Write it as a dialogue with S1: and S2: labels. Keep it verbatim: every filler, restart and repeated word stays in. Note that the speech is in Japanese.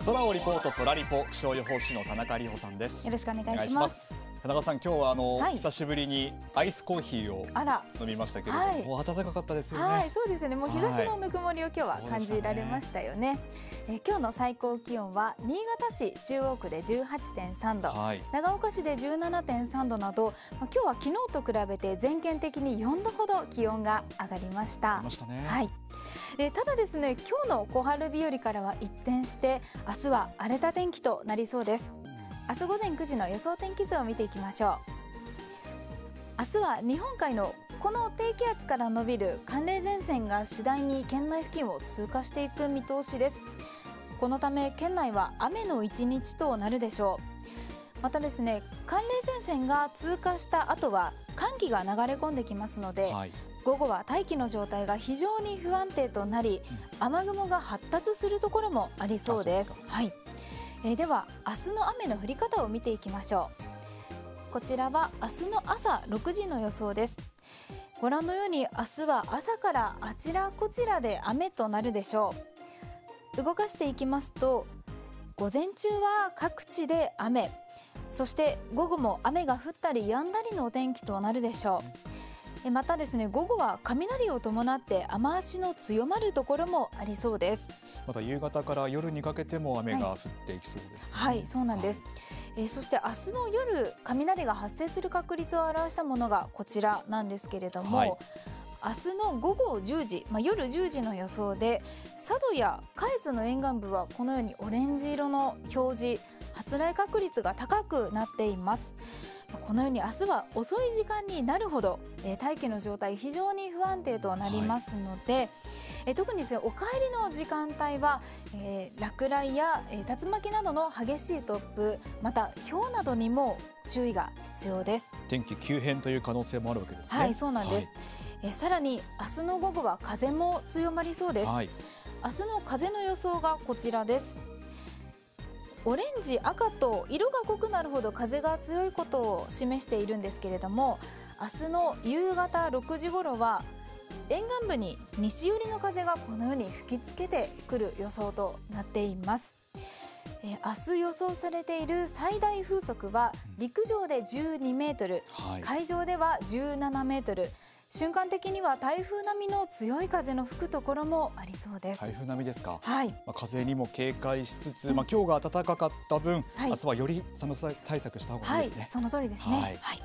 S1: 空をリポート、空リポ、気象予報士の田中里穂さんです。
S2: よろしくお願いします。
S1: 田中さん、今日はあの、
S2: はい、
S1: 久しぶりにアイスコーヒーを飲みましたけれども、はい、もう暖かかったですよね。
S2: はい、そうですよね。もう日差しのぬくもりを今日は感じられましたよね。はい、えー、今日の最高気温は新潟市中央区で じゅうはちてんさんど、はい、長岡市で じゅうななてんさんどなど、まあ、今日は昨日と比べて全県的によんどほど気温が上がりました。
S1: ありましたね。
S2: はい。でただですね、今日の小春日和からは一転して明日は荒れた天気となりそうです。明日午前くじの予想天気図を見ていきましょう。明日は日本海のこの低気圧から伸びる寒冷前線が次第に県内付近を通過していく見通しです。このため県内は雨の一日となるでしょう。またですね、寒冷前線が通過した後は寒気が流れ込んできますので、はい、午後は大気の状態が非常に不安定となり、うん、雨雲が発達するところもありそうです。はい、えー、では明日の雨の降り方を見ていきましょう。こちらは明日の朝ろくじの予想です。ご覧のように明日は朝からあちらこちらで雨となるでしょう。動かしていきますと、午前中は各地で雨、そして午後も雨が降ったり止んだりのお天気となるでしょう。またですね、午後は雷を伴って雨足の強まるところもありそうです。
S1: また夕方から夜にかけても雨が降っていきそうですね。
S2: はい、はい、そうなんです。はい、えー、そして明日の夜、雷が発生する確率を表したものがこちらなんですけれども、はい、明日の午後じゅうじ、まあ、夜じゅうじの予想で、佐渡や下越の沿岸部はこのようにオレンジ色の表示、発雷確率が高くなっています。このように明日は遅い時間になるほど、えー、大気の状態非常に不安定となりますので、はい、えー、特にですね、お帰りの時間帯は、えー、落雷や、えー、竜巻などの激しい突風、また氷などにも注意が必要です。
S1: 天気急変という可能性もあるわけですね。
S2: はい、そうなんです。はい、えー、さらに明日の午後は風も強まりそうです。はい、明日の風の予想がこちらです。オレンジ、赤と色が濃くなるほど風が強いことを示しているんですけれども、明日の夕方ろくじ頃は沿岸部に西寄りの風がこのように吹きつけてくる予想となっています。えー、明日予想されている最大風速は陸上でじゅうにメートル、はい、海上ではじゅうななメートル、瞬間的には台風並みの強い風の吹くところもありそうです。
S1: 台風並みですか。
S2: はい、
S1: まあ、風にも警戒しつつ、うん、まあ、今日が暖かかった分、はい、明日はより寒さ対策した方がいいですね。
S2: はい、その通りですね。はい、はい。